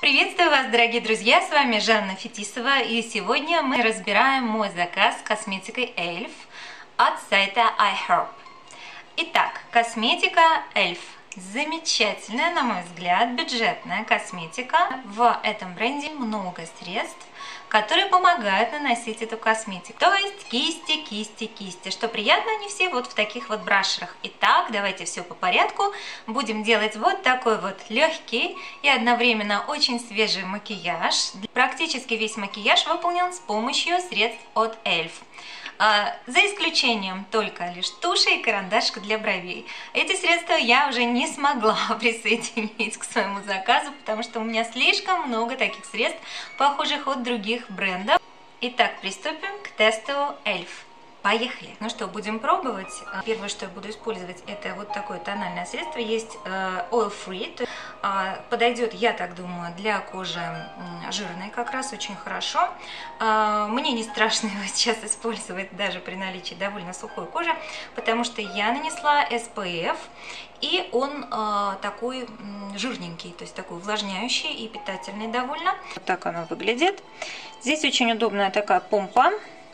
Приветствую вас, дорогие друзья, с вами Жанна Фетисова, и сегодня мы разбираем мой заказ с косметикой Elf от сайта iHerb. Итак, косметика Elf. Замечательная, на мой взгляд, бюджетная косметика. В этом бренде много средств, которые помогают наносить эту косметику. То есть кисти, кисти, кисти. Что приятно, они все вот в таких вот брашерах. Итак, давайте все по порядку. Будем делать вот такой вот легкий и одновременно очень свежий макияж. Практически весь макияж выполнен с помощью средств от Elf. За исключением только лишь туши и карандашка для бровей. Эти средства я уже не смогла присоединить к своему заказу, потому что у меня слишком много таких средств, похожих от других брендов. Итак, приступим к тесту Elf. Поехали! Ну что, будем пробовать. Первое, что я буду использовать, это вот такое тональное средство. Есть Oil Free. Подойдет, я так думаю, для кожи жирной как раз очень хорошо. Мне не страшно его сейчас использовать даже при наличии довольно сухой кожи, потому что я нанесла SPF, и он такой жирненький, то есть такой увлажняющий и питательный довольно. Вот так оно выглядит. Здесь очень удобная такая помпа.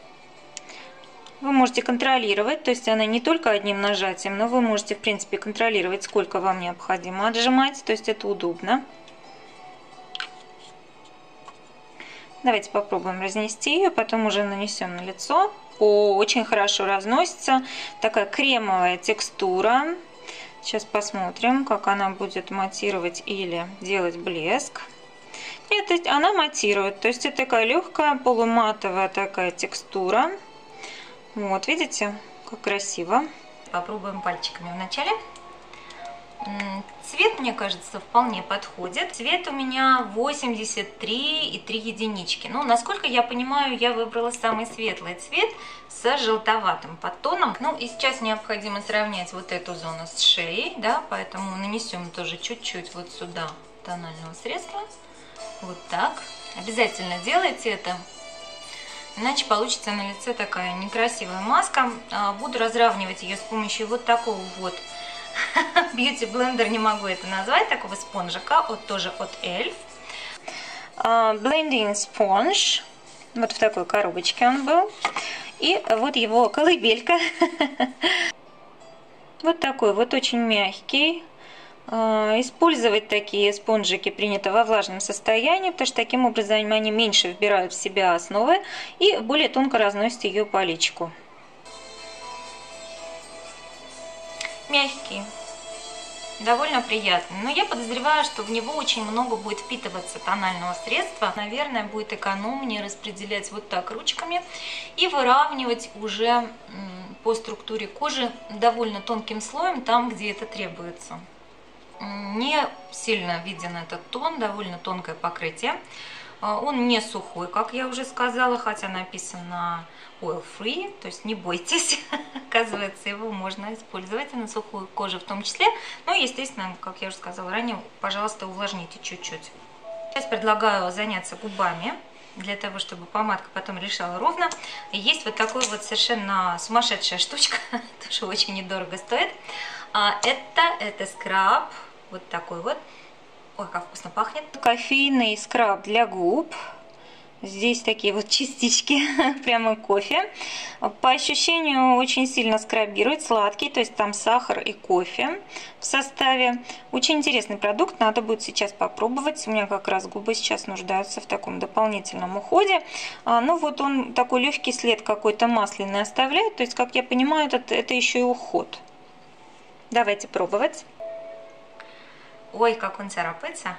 Вы можете контролировать, то есть она не только одним нажатием, но вы можете, в принципе, контролировать, сколько вам необходимо отжимать, то есть это удобно. Давайте попробуем разнести ее, потом уже нанесем на лицо. Очень хорошо разносится, такая кремовая текстура. Сейчас посмотрим, как она будет матировать или делать блеск. Нет, она матирует, то есть это такая легкая полуматовая такая текстура. Вот, видите, как красиво. Попробуем пальчиками вначале. Цвет, мне кажется, вполне подходит. Цвет у меня 83,3 единички. Ну, насколько я понимаю, я выбрала самый светлый цвет с желтоватым подтоном. Ну, и сейчас необходимо сравнять вот эту зону с шеей, да, поэтому нанесем тоже чуть-чуть вот сюда тонального средства. Вот так. Обязательно делайте это. Иначе получится на лице такая некрасивая маска. Буду разравнивать ее с помощью вот такого вот бьюти-блендер, не могу это назвать, такого спонжика, тоже от Elf. Blending Sponge. Вот в такой коробочке он был. И вот его колыбелька. Вот такой вот очень мягкий. Использовать такие спонжики принято во влажном состоянии, потому что таким образом они меньше вбирают в себя основы и более тонко разносят ее по личику. Мягкий, довольно приятный, но я подозреваю, что в него очень много будет впитываться тонального средства. Наверное, будет экономнее распределять вот так ручками и выравнивать уже по структуре кожи довольно тонким слоем там, где это требуется. Не сильно виден этот тон, довольно тонкое покрытие. Он не сухой, как я уже сказала, хотя написано Oil Free, то есть не бойтесь. Оказывается, его можно использовать и на сухую кожу в том числе. Но, естественно, как я уже сказала ранее, пожалуйста, увлажните чуть-чуть. Сейчас предлагаю заняться губами, для того, чтобы помадка потом решала ровно. И есть вот такой вот совершенно сумасшедшая штучка, тоже очень недорого стоит. Это скраб, вот такой вот. Ой, как вкусно пахнет. Кофейный скраб для губ. Здесь такие вот частички, прямо кофе. По ощущению очень сильно скрабирует, сладкий, то есть там сахар и кофе в составе. Очень интересный продукт, надо будет сейчас попробовать. У меня как раз губы сейчас нуждаются в таком дополнительном уходе. Ну вот он такой легкий след какой-то масляный оставляет, то есть, как я понимаю, это еще и уход. Давайте пробовать. Ой, как он царапается.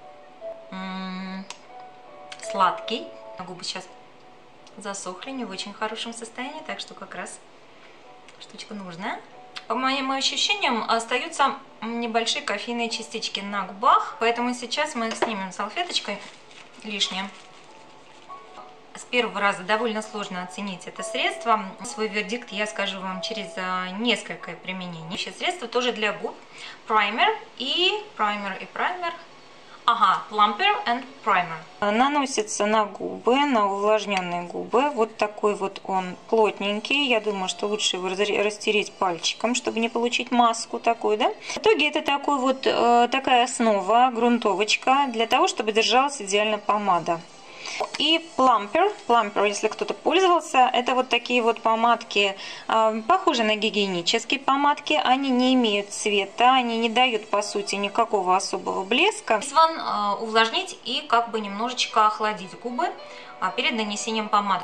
Сладкий. Губы сейчас засохли, не в очень хорошем состоянии, так что как раз штучка нужная. По моим ощущениям, остаются небольшие кофейные частички на губах, поэтому сейчас мы их снимем салфеточкой лишнее. С первого раза довольно сложно оценить это средство. Свой вердикт я скажу вам через несколько применений. Средство тоже для губ. Праймер и праймер. Ага, plumper and primer. Наносится на губы, на увлажненные губы. Вот такой вот он плотненький. Я думаю, что лучше его растереть пальчиком, чтобы не получить маску такую, да? В итоге это такой вот, такая основа, грунтовочка, для того, чтобы держалась идеально помада. И плампер, если кто-то пользовался, это вот такие вот помадки, похожи на гигиенические помадки. Они не имеют цвета, они не дают, по сути, никакого особого блеска. Вам увлажнить и как бы немножечко охладить губы перед нанесением помады.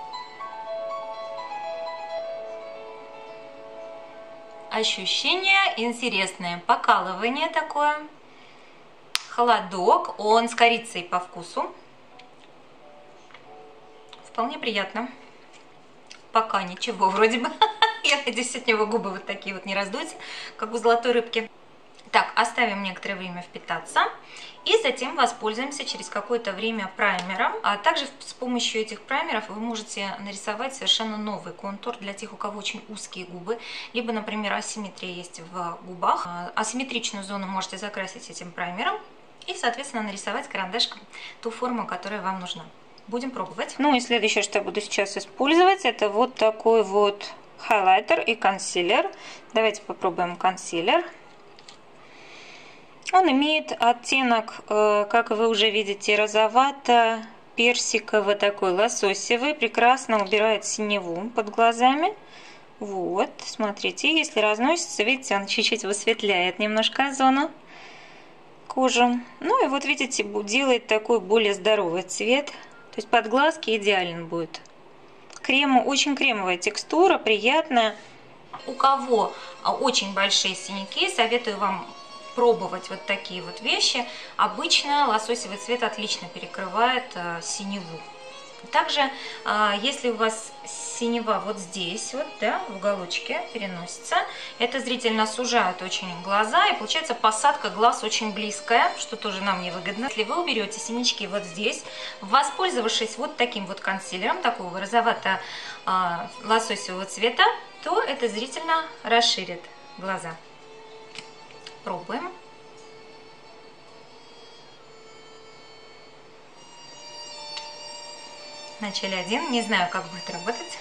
Ощущение интересное, покалывание такое, холодок, он с корицей по вкусу. Вполне приятно. Пока ничего вроде бы. Я надеюсь, от него губы вот такие вот не раздуются, как у золотой рыбки. Так, оставим некоторое время впитаться. И затем воспользуемся через какое-то время праймером. А также с помощью этих праймеров вы можете нарисовать совершенно новый контур для тех, у кого очень узкие губы. Либо, например, асимметрия есть в губах. Асимметричную зону можете закрасить этим праймером. И, соответственно, нарисовать карандашком ту форму, которая вам нужна. Будем пробовать. Ну и следующее, что я буду сейчас использовать, это вот такой вот хайлайтер и консилер. Давайте попробуем консилер. Он имеет оттенок, как вы уже видите, розовато-персиковый, такой лососевый. Прекрасно убирает синеву под глазами. Вот, смотрите, если разносится, видите, он чуть-чуть высветляет немножко зону кожи. Ну и вот видите, делает такой более здоровый цвет. То есть под глазки идеален будет. Очень кремовая текстура, приятная. У кого очень большие синяки, советую вам пробовать вот такие вот вещи. Обычно лососевый цвет отлично перекрывает синеву. Также, если у вас синева вот здесь, вот, да, в уголочке переносится, это зрительно сужает очень глаза, и получается посадка глаз очень близкая, что тоже нам невыгодно. Если вы уберете синячки вот здесь, воспользовавшись вот таким вот консилером, такого розовато-лососевого цвета, то это зрительно расширит глаза. Пробуем. Начали один, не знаю, как будет работать.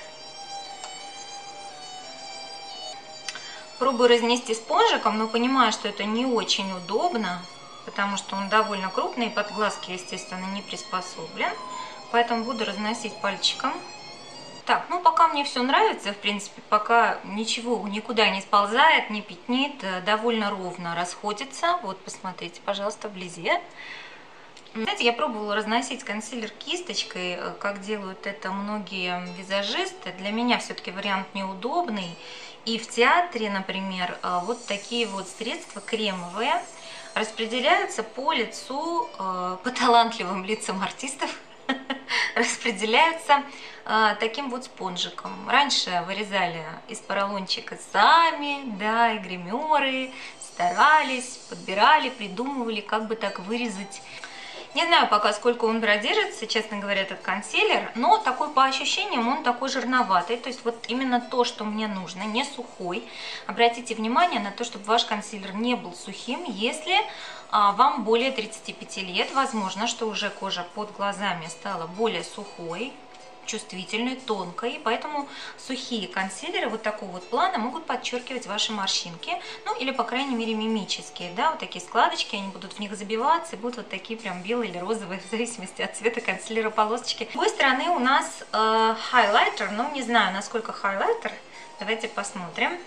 Пробую разнести спонжиком, но понимаю, что это не очень удобно, потому что он довольно крупный, и под глазки, естественно, не приспособлен. Поэтому буду разносить пальчиком. Так, ну пока мне все нравится, в принципе, пока ничего никуда не сползает, не пятнит, довольно ровно расходится. Вот, посмотрите, пожалуйста, вблизи. Знаете, я пробовала разносить консилер кисточкой, как делают это многие визажисты. Для меня все-таки вариант неудобный. И в театре, например, вот такие вот средства кремовые распределяются по лицу, по талантливым лицам артистов, распределяются таким вот спонжиком. Раньше вырезали из поролончика сами, да, и гримеры старались, подбирали, придумывали, как бы так вырезать. Не знаю пока, сколько он продержится, честно говоря, этот консилер, но такой по ощущениям он такой жирноватый. То есть вот именно то, что мне нужно, не сухой. Обратите внимание на то, чтобы ваш консилер не был сухим. Если вам более 35 лет, возможно, что уже кожа под глазами стала более сухой, чувствительной, тонкой, поэтому сухие консилеры вот такого вот плана могут подчеркивать ваши морщинки, ну или по крайней мере мимические, да, вот такие складочки, они будут в них забиваться и будут вот такие прям белые или розовые, в зависимости от цвета консилера полосочки. С другой стороны у нас хайлайтер, но не знаю, насколько хайлайтер, давайте посмотрим.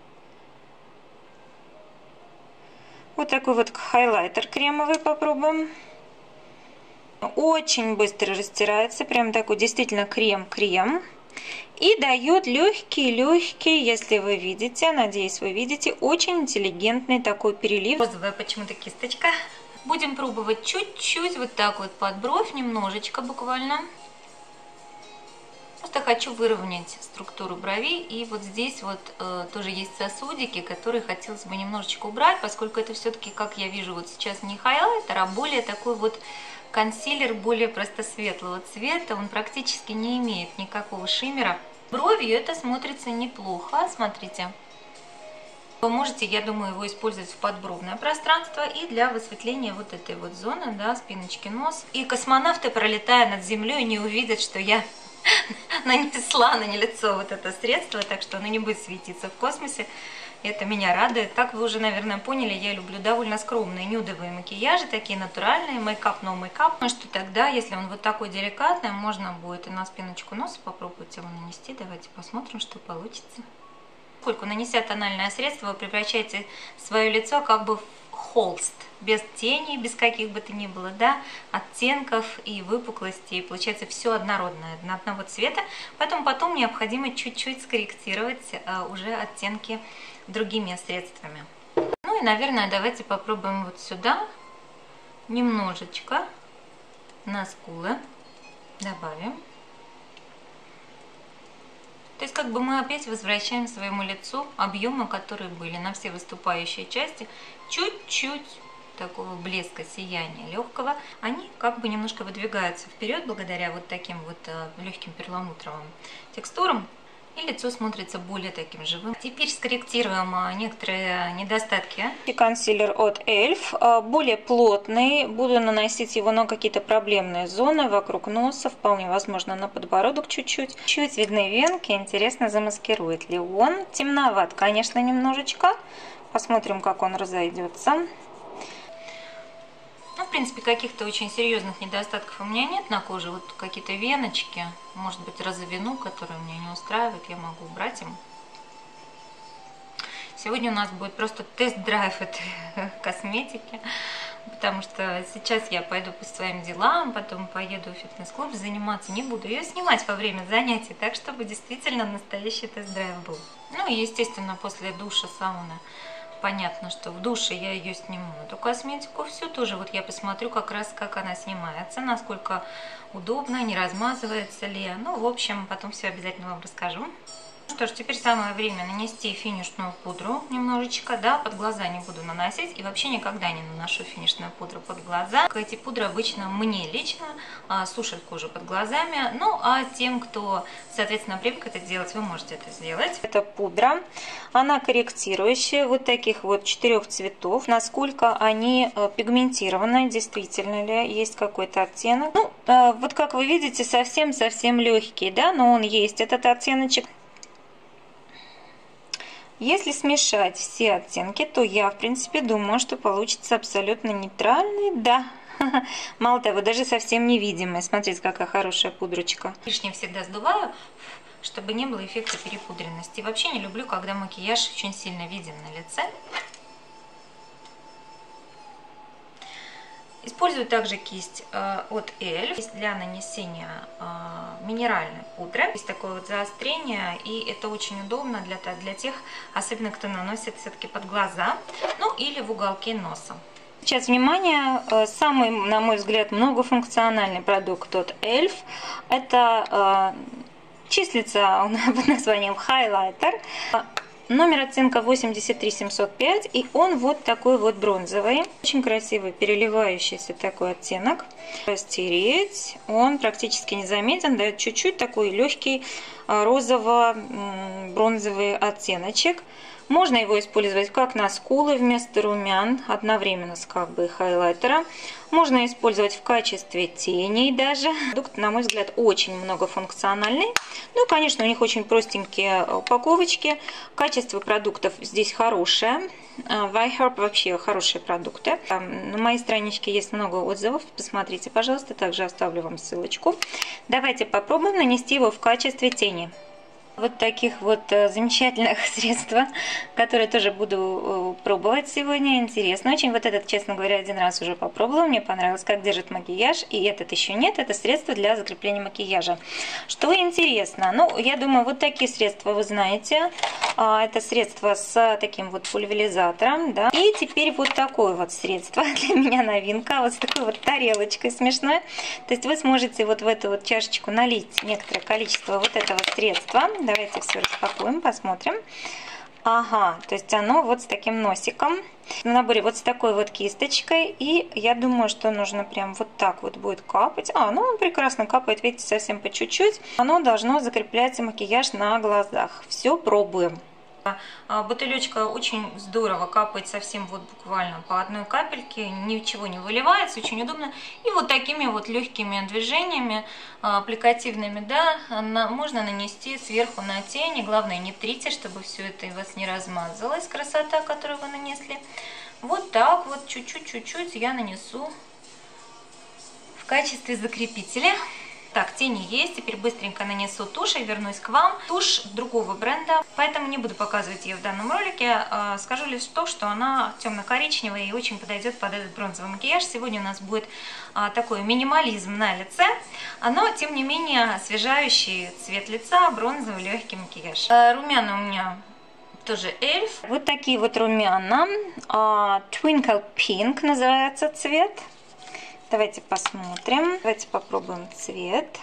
Вот такой вот хайлайтер кремовый попробуем. Очень быстро растирается, прям такой действительно крем-крем. И дает легкий, если вы видите, надеюсь, вы видите, очень интеллигентный такой перелив. Розовая почему-то кисточка. Будем пробовать чуть-чуть, вот так вот под бровь, немножечко буквально. Просто хочу выровнять структуру бровей. И вот здесь вот тоже есть сосудики, которые хотелось бы немножечко убрать, поскольку это все-таки, как я вижу вот сейчас, не хайлайтер, а более такой вот консилер более просто светлого цвета, он практически не имеет никакого шиммера. Бровью это смотрится неплохо, смотрите. Вы можете, я думаю, его использовать в подбровное пространство и для высветления вот этой вот зоны, да, спиночки носа. И космонавты, пролетая над землей, не увидят, что я нанесла на лицо вот это средство, так что оно не будет светиться в космосе. Это меня радует. Так вы уже, наверное, поняли, я люблю довольно скромные нюдовые макияжи, такие натуральные, мейкап, но мейкап. Ну что тогда, если он вот такой деликатный, можно будет и на спиночку носа попробовать его нанести. Давайте посмотрим, что получится. Поскольку нанеся тональное средство, вы превращаете свое лицо как бы в холст, без тени, без каких бы то ни было, да, оттенков и выпуклостей. Получается все однородное, одного цвета. Поэтому потом необходимо чуть-чуть скорректировать уже оттенки другими средствами. Ну и, наверное, давайте попробуем вот сюда немножечко на скулы добавим. То есть как бы мы опять возвращаем своему лицу объемы, которые были на все выступающие части, чуть-чуть такого блеска, сияния легкого. Они как бы немножко выдвигаются вперед благодаря вот таким вот легким перламутровым текстурам. И лицо смотрится более таким живым. Теперь скорректируем некоторые недостатки. И консилер от ELF, более плотный. Буду наносить его на какие-то проблемные зоны вокруг носа, вполне возможно на подбородок чуть-чуть. Чуть видны венки, интересно, замаскирует ли он. Темноват, конечно, немножечко. Посмотрим, как он разойдется. Ну, в принципе, каких-то очень серьезных недостатков у меня нет на коже. Вот какие-то веночки, может быть, розовину, которая меня не устраивает, я могу убрать им. Сегодня у нас будет просто тест-драйв этой косметики, потому что сейчас я пойду по своим делам, потом поеду в фитнес-клуб, заниматься не буду ее снимать во время занятий, так чтобы действительно настоящий тест-драйв был. Ну и, естественно, после душа, сауны. Понятно, что в душе я ее сниму, эту косметику всю тоже. Вот я посмотрю как раз, как она снимается, насколько удобно, не размазывается ли. Ну, в общем, потом все обязательно вам расскажу. Что ж, теперь самое время нанести финишную пудру немножечко, да, под глаза не буду наносить и вообще никогда не наношу финишную пудру под глаза. Эти пудры обычно мне лично сушат кожу под глазами, ну а тем, кто, соответственно, привык это делать, вы можете это сделать. Это пудра, она корректирующая, вот таких вот 4 цветов, насколько они пигментированы, действительно ли есть какой-то оттенок. Ну, вот как вы видите, совсем-совсем легкий, да, но он есть, этот оттеночек. Если смешать все оттенки, то я, в принципе, думаю, что получится абсолютно нейтральный, да. Мало того, даже совсем невидимый. Смотрите, какая хорошая пудрочка. Лишнее всегда сдуваю, чтобы не было эффекта перепудренности. И вообще не люблю, когда макияж очень сильно виден на лице. Использую также кисть от ELF для нанесения минеральной пудры. Есть такое вот заострение, и это очень удобно для тех, особенно кто наносит все-таки под глаза, ну или в уголке носа. Сейчас, внимание, самый, на мой взгляд, многофункциональный продукт от ELF. Это числится под названием хайлайтер. Номер оттенка 83705, и он вот такой вот бронзовый. Очень красивый, переливающийся такой оттенок. Растереть, он практически незаметен, дает чуть-чуть такой легкий розово-бронзовый оттеночек. Можно его использовать как на скулы вместо румян, одновременно с как бы хайлайтера. Можно использовать в качестве теней даже. Продукт, на мой взгляд, очень многофункциональный. Ну, конечно, у них очень простенькие упаковочки. Качество продуктов здесь хорошее. В iHerb вообще хорошие продукты. На моей страничке есть много отзывов. Посмотрите, пожалуйста. Также оставлю вам ссылочку. Давайте попробуем нанести его в качестве тени. Вот таких вот замечательных средств, которые тоже буду пробовать сегодня. Интересно очень. Вот этот, честно говоря, один раз уже попробовала. Мне понравилось, как держит макияж. И этот еще нет. Это средство для закрепления макияжа. Что интересно? Ну, я думаю, вот такие средства вы знаете. Это средство с таким вот пульверизатором. Да? И теперь вот такое вот средство. Для меня новинка. Вот с такой вот тарелочкой смешной. То есть вы сможете вот в эту вот чашечку налить некоторое количество вот этого средства. Давайте все распакуем, посмотрим. Ага, то есть оно вот с таким носиком. На наборе вот с такой вот кисточкой. И я думаю, что нужно прям вот так вот будет капать. Ну он прекрасно капает, видите, совсем по чуть-чуть. Оно должно закреплять макияж на глазах. Все, пробуем. Бутылечка очень здорово капает совсем вот буквально по одной капельке, ничего не выливается, очень удобно. И вот такими вот легкими движениями аппликативными, да, можно нанести сверху на тени. Главное, не трите, чтобы все это у вас не размазалось, красота, которую вы нанесли. Вот так вот чуть-чуть я нанесу в качестве закрепителя. Так, тени есть, теперь быстренько нанесу тушь и вернусь к вам. Тушь другого бренда, поэтому не буду показывать ее в данном ролике. Скажу лишь то, что она темно-коричневая и очень подойдет под этот бронзовый макияж. Сегодня у нас будет такой минимализм на лице, но тем не менее освежающий цвет лица, бронзовый легкий макияж. Румяна у меня тоже Эльф. Вот такие вот румяна. Twinkle Pink называется цвет. Давайте посмотрим. Давайте попробуем цвет.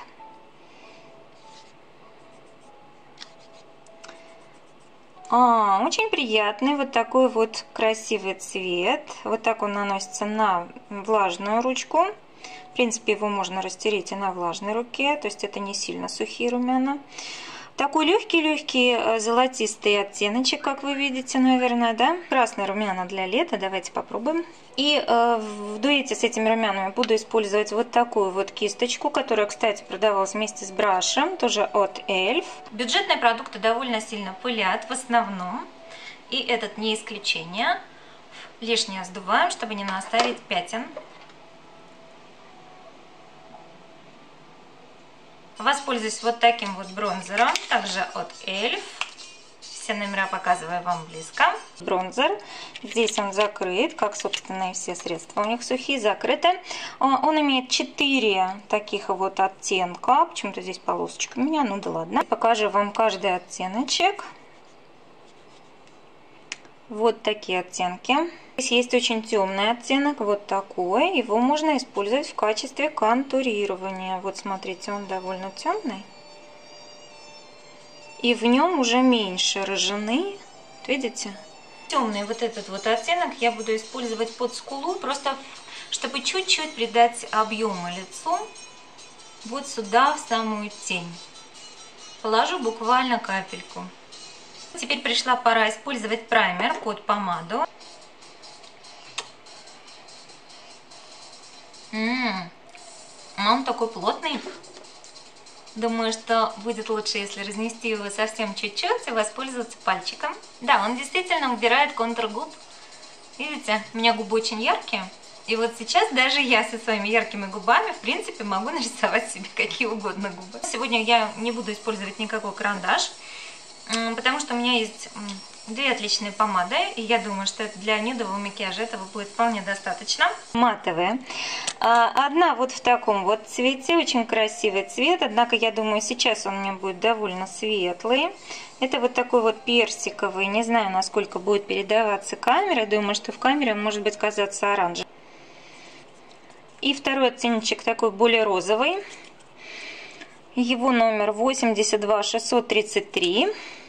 Очень приятный, вот такой вот красивый цвет. Вот так он наносится на влажную ручку. В принципе, его можно растереть и на влажной руке, то есть это не сильно сухие румяна. Такой легкий золотистый оттеночек, как вы видите, наверное, да? Красные румяна для лета, давайте попробуем. И в дуэте с этими румянами буду использовать вот такую вот кисточку, которая, кстати, продавалась вместе с брашем, тоже от Эльф. Бюджетные продукты довольно сильно пылят в основном, и этот не исключение. Лишнее сдуваем, чтобы не наставить пятен. Воспользуюсь вот таким вот бронзером, также от Эльф. Все номера показываю вам близко. Бронзер. Здесь он закрыт, как, собственно, и все средства у них сухие, закрыты. Он имеет 4 таких вот оттенка. Почему-то здесь полосочка у меня, ну да ладно. Покажу вам каждый оттеночек. Вот такие оттенки. Здесь есть очень темный оттенок, вот такой. Его можно использовать в качестве контурирования. Вот смотрите, он довольно темный. И в нем уже меньше рыжины. Видите? Темный вот этот вот оттенок я буду использовать под скулу, просто чтобы чуть-чуть придать объема лицу. Вот сюда, в самую тень. Положу буквально капельку. Теперь пришла пора использовать праймер под помаду. Он такой плотный. Думаю, что будет лучше, если разнести его совсем чуть-чуть и воспользоваться пальчиком. Да, он действительно убирает контур губ. Видите, у меня губы очень яркие. И вот сейчас даже я со своими яркими губами, в принципе, могу нарисовать себе какие угодно губы. Сегодня я не буду использовать никакой карандаш, потому что у меня есть 2 отличные помады, и я думаю, что для нюдового макияжа этого будет вполне достаточно. Матовые. Одна вот в таком вот цвете, очень красивый цвет, однако я думаю, сейчас он у меня будет довольно светлый. Это вот такой вот персиковый, не знаю, насколько будет передаваться камера, думаю, что в камере он может быть казаться оранжевым. И второй оттеночек такой более розовый. Его номер 82633.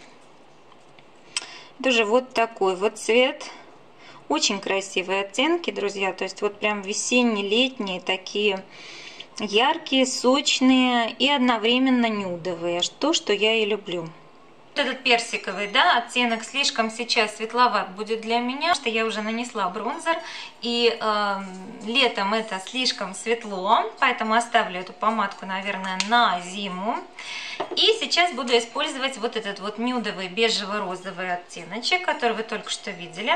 Тоже вот такой вот цвет. Очень красивые оттенки, друзья. То есть вот прям весенне-летние, такие яркие, сочные и одновременно нюдовые. То, что я и люблю. Этот персиковый, да, оттенок слишком сейчас светловат будет для меня, что я уже нанесла бронзер, и летом это слишком светло, поэтому оставлю эту помадку, наверное, на зиму. И сейчас буду использовать вот этот вот нюдовый бежево-розовый оттеночек, который вы только что видели.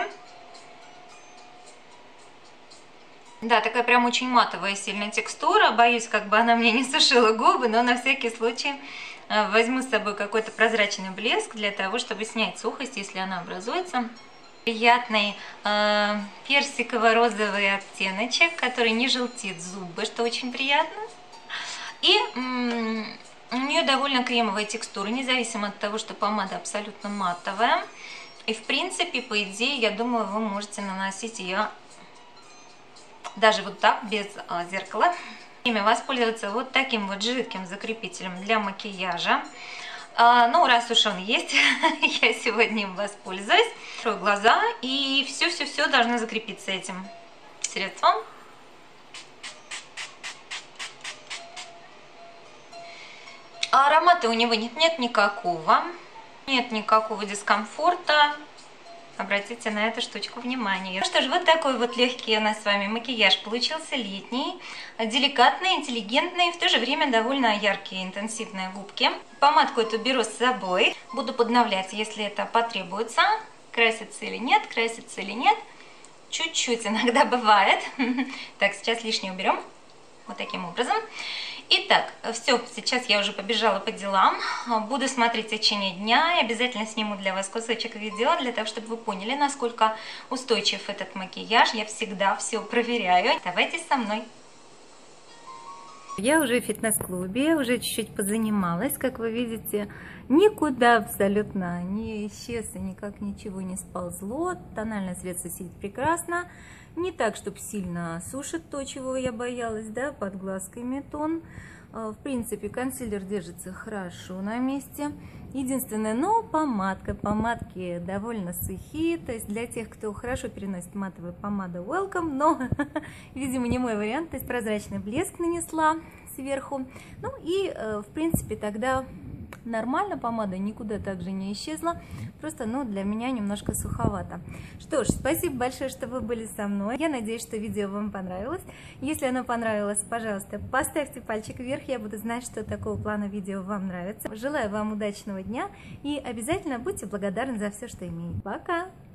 Да, такая прям очень матовая сильная текстура, боюсь, как бы она мне не сушила губы, но на всякий случай возьму с собой какой-то прозрачный блеск для того, чтобы снять сухость, если она образуется. Приятный персиково-розовый оттеночек, который не желтит зубы, что очень приятно. И у нее довольно кремовая текстура, независимо от того, что помада абсолютно матовая. И в принципе, по идее, я думаю, вы можете наносить ее даже вот так, без зеркала. Воспользоваться вот таким вот жидким закрепителем для макияжа. Ну, раз уж он есть, я сегодня им воспользуюсь. Открою глаза, и все-все-все должно закрепиться этим средством. Аромата у него нет никакого. Нет никакого дискомфорта. Обратите на эту штучку внимание. Ну что ж, вот такой вот легкий у нас с вами макияж получился, летний, деликатный, интеллигентный, в то же время довольно яркие, интенсивные губки. Помадку эту беру с собой, буду подновлять, если это потребуется. Красится или нет, красится или нет. Чуть-чуть иногда бывает. Так, сейчас лишнее уберем. Вот таким образом. Итак, все, сейчас я уже побежала по делам. Буду смотреть в течение дня и обязательно сниму для вас кусочек видео, для того, чтобы вы поняли, насколько устойчив этот макияж. Я всегда все проверяю. Давайте со мной. Я уже в фитнес-клубе, уже чуть-чуть позанималась. Как вы видите, никуда абсолютно не исчез и никак ничего не сползло. Тональное средство сидит прекрасно. Не так, чтобы сильно сушит то, чего я боялась, да, под глазками тон. В принципе, консилер держится хорошо на месте. Единственное, но помадки довольно сухие. То есть для тех, кто хорошо переносит матовую помаду, welcome. Но, видимо, не мой вариант. То есть прозрачный блеск нанесла сверху. Ну и, в принципе, тогда нормально, помада никуда также не исчезла, просто, ну, для меня немножко суховато. Что ж, спасибо большое, что вы были со мной. Я надеюсь, что видео вам понравилось. Если оно понравилось, пожалуйста, поставьте пальчик вверх, я буду знать, что такого плана видео вам нравится. Желаю вам удачного дня и обязательно будьте благодарны за все, что имеете. Пока!